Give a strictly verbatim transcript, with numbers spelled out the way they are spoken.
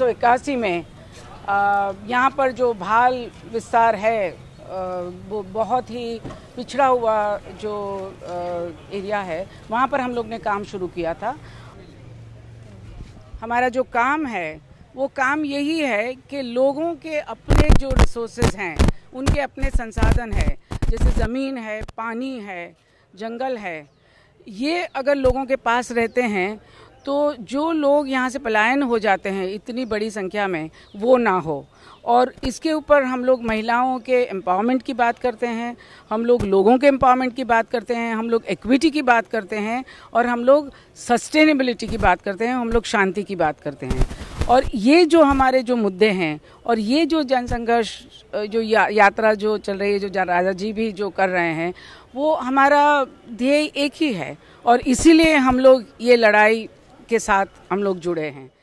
इक्यासी में यहाँ पर जो भाल विस्तार है वो बहुत ही पिछड़ा हुआ जो एरिया है, वहाँ पर हम लोग ने काम शुरू किया था। हमारा जो काम है वो काम यही है कि लोगों के अपने जो रिसोर्सेज हैं, उनके अपने संसाधन है, जैसे ज़मीन है, पानी है, जंगल है, ये अगर लोगों के पास रहते हैं तो जो लोग यहाँ से पलायन हो जाते हैं इतनी बड़ी संख्या में, वो ना हो। और इसके ऊपर हम लोग महिलाओं के एम्पावरमेंट की बात करते हैं, हम लोग लोगों के एम्पावरमेंट की बात करते हैं, हम लोग इक्विटी की बात करते हैं, और हम लोग सस्टेनेबिलिटी की बात करते हैं, हम लोग शांति की बात करते हैं। और ये जो हमारे जो मुद्दे हैं और ये जो जनसंघर्ष जो या, यात्रा जो चल रही है, जो राजा जी भी जो कर रहे हैं, वो हमारा ध्येय एक ही है, और इसीलिए हम लोग ये लड़ाई के साथ हम लोग जुड़े हैं।